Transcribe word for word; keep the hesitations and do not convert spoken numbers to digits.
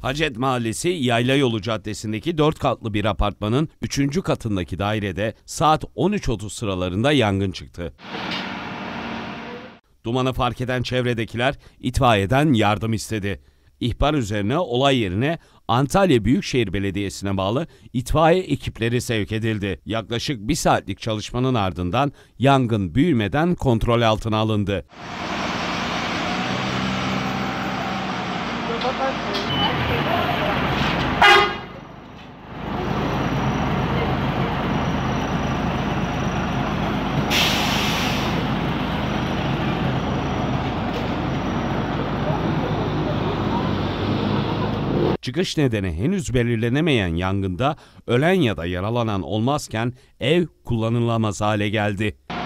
Hacet Mahallesi Yayla Yolu Caddesi'ndeki dört katlı bir apartmanın üçüncü katındaki dairede saat on üç otuz sıralarında yangın çıktı. Dumanı fark eden çevredekiler itfaiyeden yardım istedi. İhbar üzerine olay yerine Antalya Büyükşehir Belediyesi'ne bağlı itfaiye ekipleri sevk edildi. Yaklaşık bir saatlik çalışmanın ardından yangın büyümeden kontrol altına alındı. Çıkış nedeni henüz belirlenemeyen yangında ölen ya da yaralanan olmazken ev kullanılamaz hale geldi.